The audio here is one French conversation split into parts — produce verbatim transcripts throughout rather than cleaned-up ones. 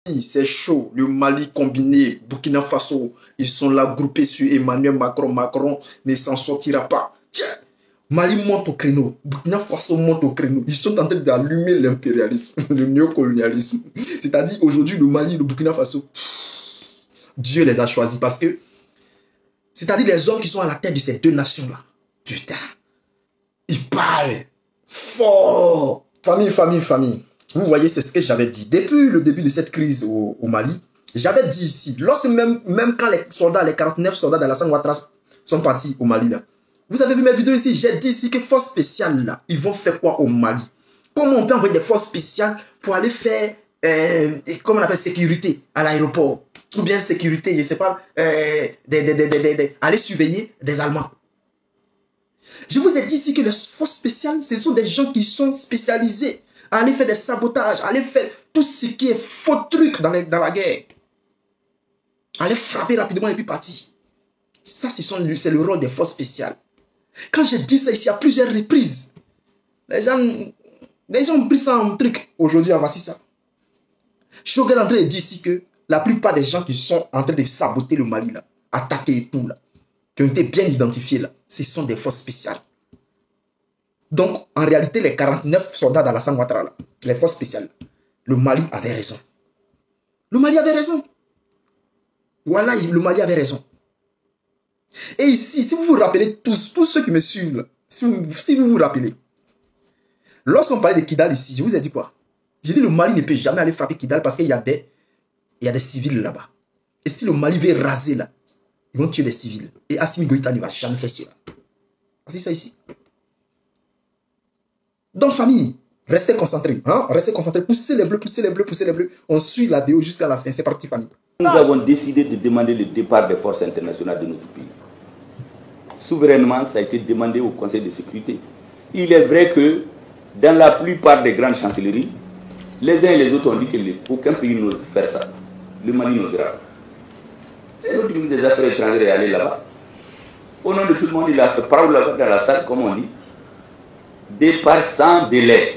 C'est chaud, le Mali combiné, Burkina Faso, ils sont là groupés sur Emmanuel Macron. Macron ne s'en sortira pas. Tiens, Mali monte au créneau, Burkina Faso monte au créneau. Ils sont en train d'allumer l'impérialisme, le néocolonialisme. C'est-à-dire aujourd'hui le Mali, le Burkina Faso, Dieu les a choisis parce que, c'est-à-dire les hommes qui sont à la tête de ces deux nations-là, putain, ils parlent fort. Famille, famille, famille. Vous voyez, c'est ce que j'avais dit. Depuis le début de cette crise au, au Mali, j'avais dit ici, lorsque même, même quand les soldats, les quarante-neuf soldats d'Alassane Ouattara sont partis au Mali, là, vous avez vu mes vidéos ici, j'ai dit ici que forces spéciales, là, ils vont faire quoi au Mali? Comment on peut envoyer des forces spéciales pour aller faire, euh, comment on appelle, sécurité à l'aéroport? Ou bien sécurité, je ne sais pas, euh, des, des, des, des, des, des, aller surveiller des Allemands. Je vous ai dit ici que les forces spéciales, ce sont des gens qui sont spécialisés à aller faire des sabotages, à aller faire tout ce qui est faux truc dans, les, dans la guerre. Aller frapper rapidement et puis partir. Ça, c'est le rôle des forces spéciales. Quand j'ai dit ça ici à plusieurs reprises, les gens, les gens ont pris ça en truc. Aujourd'hui, voici ça. Je suis en train de dire ici que la plupart des gens qui sont en train de saboter le Mali, là, attaquer et tout, là, qui ont été bien identifiés, là, ce sont des forces spéciales. Donc, en réalité, les quarante-neuf soldats d'Alassane Ouattara, les forces spéciales, le Mali avait raison. Le Mali avait raison. Voilà, le Mali avait raison. Et ici, si vous vous rappelez tous, tous ceux qui me suivent, là, si, vous, si vous vous rappelez, lorsqu'on parlait de Kidal ici, je vous ai dit quoi? J'ai dit le Mali ne peut jamais aller frapper Kidal parce qu'il y a des, il y a des civils là-bas. Et si le Mali veut raser là, ils vont tuer des civils. Et Assimi Goïta ne va jamais faire cela. C'est ça ici. Donc, famille, restez concentrés. Hein? Restez concentrés. Poussez les bleus, poussez les bleus, poussez les bleus. On suit la vidéo jusqu'à la fin. C'est parti, famille. Nous avons décidé de demander le départ des forces internationales de notre pays. Souverainement, ça a été demandé au Conseil de sécurité. Il est vrai que dans la plupart des grandes chancelleries, les uns et les autres ont dit qu'aucun pays n'ose faire ça. Le Mali n'osera. Et notre ministre des Affaires étrangères est allé là-bas. Au nom de tout le monde, il a fait parole là-bas dans la salle, comme on dit. Départ sans délai.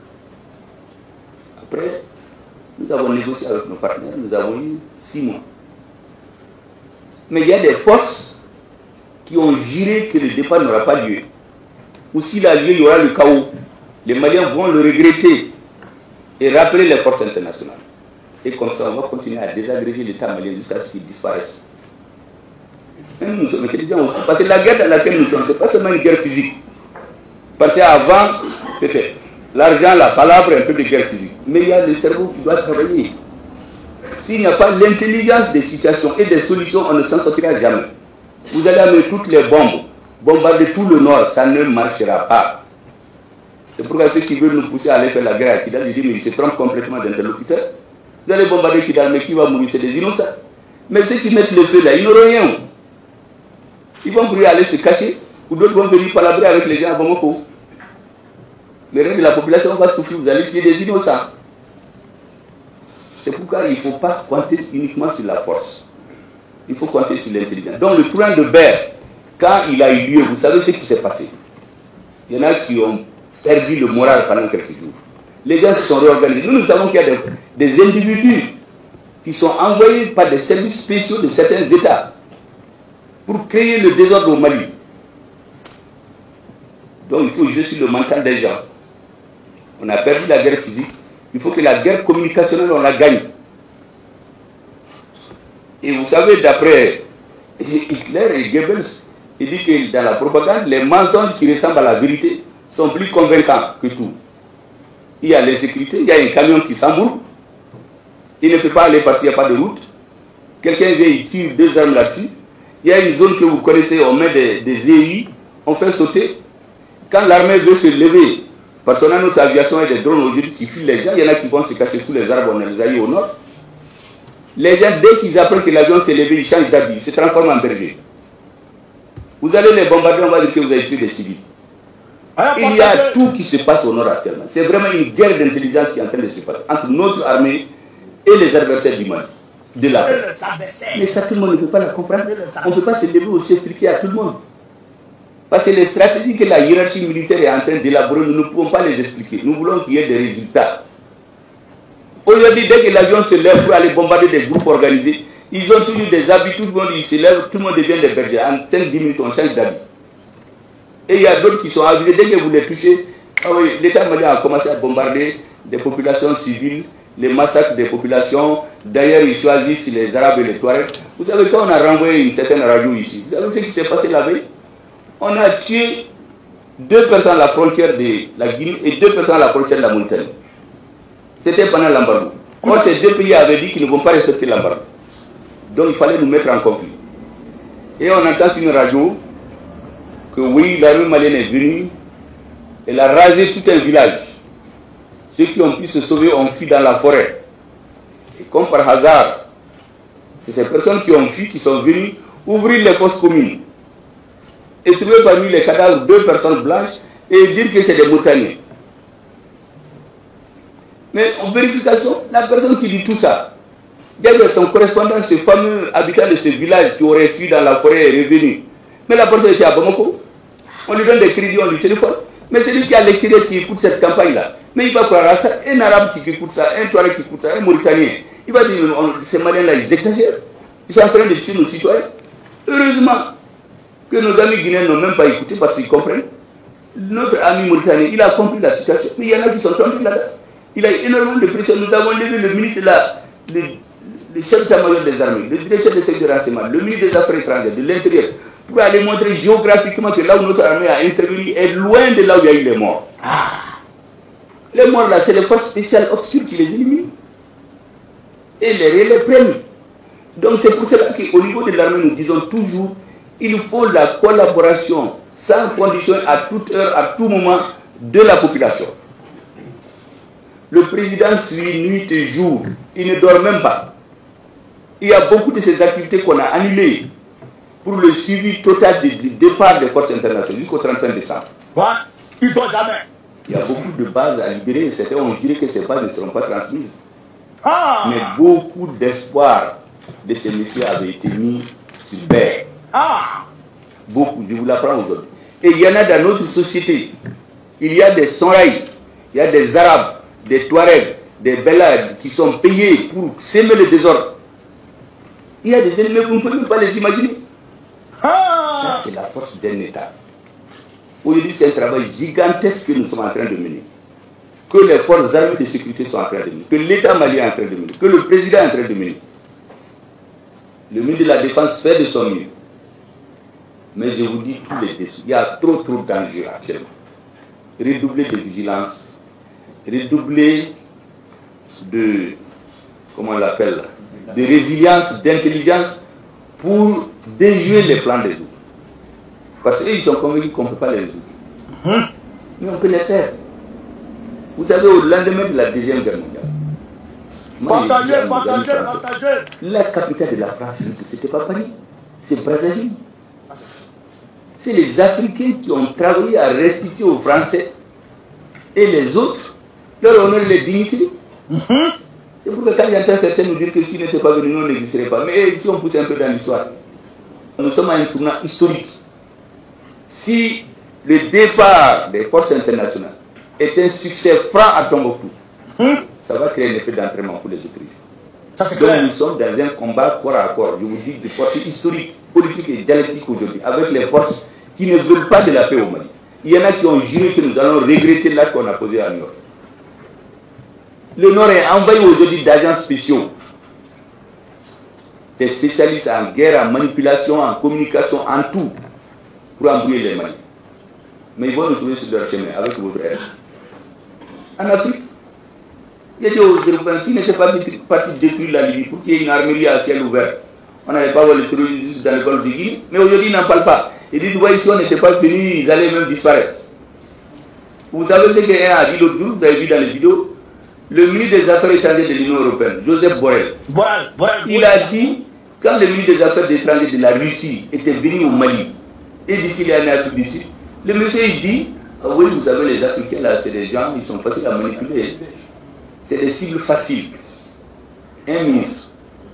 Après, nous avons négocié avec nos partenaires, nous avons eu six mois. Mais il y a des forces qui ont juré que le départ n'aura pas lieu. Ou s'il a lieu, il y aura le chaos. Les Maliens vont le regretter et rappeler les forces internationales. Et comme ça, on va continuer à désagréger l'État malien jusqu'à ce qu'il disparaisse. Et nous sommes intelligents aussi, parce que la guerre dans laquelle nous sommes, ce n'est pas seulement une guerre physique. Parce qu'avant, c'était l'argent, la palabre, un peu de guerre physique. Mais il y a le cerveau qui doit travailler. S'il n'y a pas l'intelligence des situations et des solutions, on ne s'en sortira jamais. Vous allez amener toutes les bombes, bombarder tout le nord, ça ne marchera pas. C'est pourquoi ceux qui veulent nous pousser à aller faire la guerre à Kidal, je dis, mais ils se trompent complètement d'interlocuteur. Vous allez bombarder Kidal, mais qui va mourir? C'est des innocents. Mais ceux qui mettent le feu là, ils n'auront rien. Ils vont brûler, aller se cacher. Ou d'autres vont venir palabrer avec les gens à Bamako. Le reste de la population va souffrir, vous allez tuer des innocents. C'est pourquoi il ne faut pas compter uniquement sur la force. Il faut compter sur l'intelligence. Donc le tournant de Berre, quand il a eu lieu, vous savez ce qui s'est passé. Il y en a qui ont perdu le moral pendant quelques jours. Les gens se sont réorganisés. Nous, nous savons qu'il y a des, des individus qui sont envoyés par des services spéciaux de certains États pour créer le désordre au Mali. Donc il faut jouer sur le mental des gens. On a perdu la guerre physique. Il faut que la guerre communicationnelle, on la gagne. Et vous savez, d'après Hitler et Goebbels, il dit que dans la propagande, les mensonges qui ressemblent à la vérité sont plus convaincants que tout. Il y a l'insécurité, il y a un camion qui s'embourbe. Il ne peut pas aller parce qu'il n'y a pas de route. Quelqu'un vient, il tire deux armes là-dessus. Il y a une zone que vous connaissez, on met des, des E I, on fait sauter. Quand l'armée veut se lever, parce qu'on a notre aviation et des drones aujourd'hui qui filent les gens, il y en a qui vont se cacher sous les arbres, on les a eu au nord. Les gens, dès qu'ils apprennent que l'avion s'est levé, ils changent d'habit, ils se transforment en berger. Vous allez les bombarder, on va dire que vous avez tué des civils. Il y a tout qui se passe au nord actuellement. C'est vraiment une guerre d'intelligence qui est en train de se passer entre notre armée et les adversaires du Mali. De la paix. Mais ça, tout le monde ne peut pas la comprendre. On ne peut pas se lever aussi expliquer à tout le monde. Parce que les stratégies que la hiérarchie militaire est en train d'élaborer, nous ne pouvons pas les expliquer. Nous voulons qu'il y ait des résultats. Aujourd'hui, dès que l'avion se lève pour aller bombarder des groupes organisés, ils ont toujours des habits, tout le monde il se lève, tout le monde devient des bergers. En cinq dix minutes, on change d'habit. Et il y a d'autres qui sont avisés, dès que vous les touchez, ah oui, l'État malien a commencé à bombarder des populations civiles, les massacres des populations. D'ailleurs, ils choisissent les Arabes et les Touaregs. Vous savez, quand on a renvoyé une certaine radio ici, vous savez ce qui s'est passé la veille? On a tué deux personnes à la frontière de la Guinée et deux personnes à la frontière de la Mauritanie. C'était pendant l'embargo. Quand ces deux pays avaient dit qu'ils ne vont pas respecter l'embargo. Donc il fallait nous mettre en conflit. Et on entend sur une radio que oui, l'armée malienne est venue, elle a rasé tout un village. Ceux qui ont pu se sauver ont fui dans la forêt. Et comme par hasard, c'est ces personnes qui ont fui qui sont venues ouvrir les fosses communes et trouver parmi les cadavres deux personnes blanches et dire que c'est des Mauritaniens. Mais en vérification, la personne qui dit tout ça, il y a son correspondant, ce fameux habitant de ce village qui aurait fui dans la forêt et est revenu. Mais la personne était à Bamako. On lui donne des crédits, on lui téléphone. Mais c'est lui qui est à l'extérieur qui écoute cette campagne-là. Mais il va croire à ça, un arabe qui écoute ça, un Touareg qui écoute ça, un Mauritanien. Il va dire, ces Maliens-là, ils exagèrent. Ils sont en train de tuer nos citoyens. Heureusement que nos amis guinéens n'ont même pas écouté parce qu'ils comprennent. Notre ami mauritanien, il a compris la situation. Mais il y en a qui sont tombés là-dedans. Il a eu énormément de pression. Nous avons levé le ministre de la... Le, le chef d'état-major des armées, le directeur des secteurs de renseignement, le ministre des Affaires étrangères, de l'Intérieur, pour aller montrer géographiquement que là où notre armée a intervenu est loin de là où il y a eu les morts. Ah. Les morts là, c'est les forces spéciales obscures qui les éliminent. Et les relais prennent. Donc c'est pour cela qu'au niveau de l'armée, nous disons toujours, il faut la collaboration sans condition à toute heure, à tout moment de la population. Le président suit nuit et jour, il ne dort même pas. Il y a beaucoup de ces activités qu'on a annulées pour le suivi total du départ des forces internationales jusqu'au trente et un décembre. Quoi? Il ne dort jamais. Il y a beaucoup de bases à libérer et certains ont dit que ces bases ne seront pas transmises. Ah. Mais beaucoup d'espoir de ces messieurs avaient été mis sur terre. Ah. Beaucoup, je vous l'apprends aujourd'hui. Et il y en a dans notre société. Il y a des Sonraïs, il y a des Arabes, des Touaregs, des Belades qui sont payés pour s'aimer le désordre. Il y a des ennemis, vous ne pouvez même pas les imaginer. Ah. Ça, c'est la force d'un État. Aujourd'hui, c'est un travail gigantesque que nous sommes en train de mener. Que les forces armées de sécurité sont en train de mener. Que l'État malien est en train de mener. Que le président est en train de mener. Le ministre de la Défense fait de son mieux. Mais je vous dis tous les dessous. Il y a trop, trop d'enjeux actuellement. Redoubler de vigilance. Redoubler de, comment on l'appelle, de résilience, d'intelligence pour déjouer les plans des autres. Parce qu'ils sont convaincus qu'on ne peut pas les résoudre. Hum. Mais on peut les faire. Vous savez, au lendemain de la Deuxième Guerre mondiale, partagez, partagez, partagez. La capitale de la France, ce n'était pas Paris, c'est Brazzaville. C'est les Africains qui ont travaillé à restituer aux Français et les autres leur honneur et leur dignité. Mm-hmm. C'est pour que quand j'entends certains nous dire que s'ils n'étaient pas venus, nous n'existeraient pas. Mais si on pousse un peu dans l'histoire, nous sommes à un tournant historique. Si le départ des forces internationales est un succès franc à Tombouctou, mm-hmm. ça va créer un effet d'entraînement pour les autres. Donc nous sommes dans un combat corps à corps, je vous dis, de portée historique, politique et dialectique aujourd'hui, avec les forces qui ne veulent pas de la paix au Mali. Il y en a qui ont juré que nous allons regretter l'acte qu'on a posé à Nord. Le Nord est envahi aujourd'hui d'agents spéciaux, des spécialistes en guerre, en manipulation, en communication, en tout, pour embrouiller les Maliens. Mais ils vont nous trouver sur leur chemin avec votre aide. En Afrique, il y a des Européens, s'ils n'étaient pas partis détruire la Libye pour qu'il y ait une armerie à ciel ouvert, on n'allait pas voir les terroristes dans le golfe de Guinée, mais aujourd'hui ils n'en parlent pas. Ils disent, ouais, si on n'était pas venus, ils allaient même disparaître. Vous savez ce qu'un a dit l'autre jour, vous avez vu dans les vidéos, le ministre des Affaires étrangères de l'Union européenne, Joseph Borrell, Borrell, Borrell, il a dit, quand le ministre des Affaires étrangères de la Russie était venu au Mali, et d'ici il est en Afrique du Sud, le monsieur il dit, ah oui, vous savez, les Africains là, c'est des gens, ils sont faciles à manipuler. C'est des cibles faciles. Un ministre,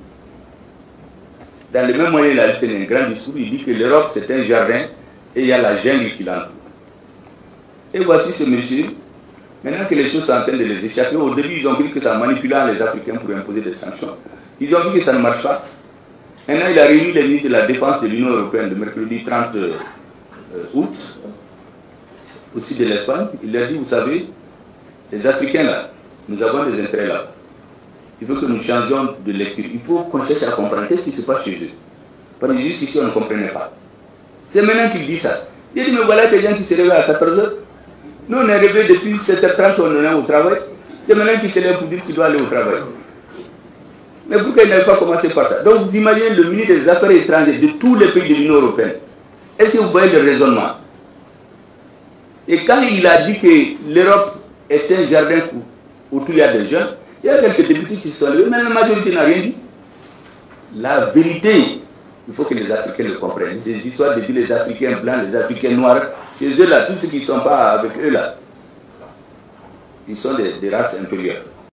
dans le même moyen, il a tenu un grand discours, il dit que l'Europe c'est un jardin et il y a la jungle qui l'entoure. Et voici ce monsieur, Maintenant que les choses sont en train de les échapper, au début, ils ont cru que ça manipulait les Africains pour imposer des sanctions. Ils ont vu que ça ne marche pas. Maintenant, il a réuni les ministres de la Défense de l'Union européenne le mercredi trente août, aussi de l'Espagne. Il leur dit, vous savez, les Africains là, nous avons des intérêts là. Il faut que nous changions de lecture. Il faut qu'on cherche à comprendre qu'est-ce qui se passe chez eux. Parce que juste ici, on ne comprenait pas. C'est maintenant qu'il dit ça. Il dit, mais voilà des gens qui se réveillent à quatorze heures. Nous, on est réveillés depuis sept heures trente, on est au travail. C'est maintenant qu'ils se lèvent pour dire qu'il doit aller au travail. Mais pourquoi il n'avait pas commencé par ça? Donc vous imaginez le ministre des Affaires étrangères de tous les pays de l'Union européenne. Est-ce que vous voyez le raisonnement? Et quand il a dit que l'Europe est un jardin où il y a des jeunes, il y a quelques députés qui se sont levés, mais la majorité n'a rien dit. La vérité, il faut que les Africains le comprennent. Ces histoires de dire les Africains blancs, les Africains noirs, chez eux là, tous ceux qui ne sont pas avec eux là, ils sont des, des races inférieures.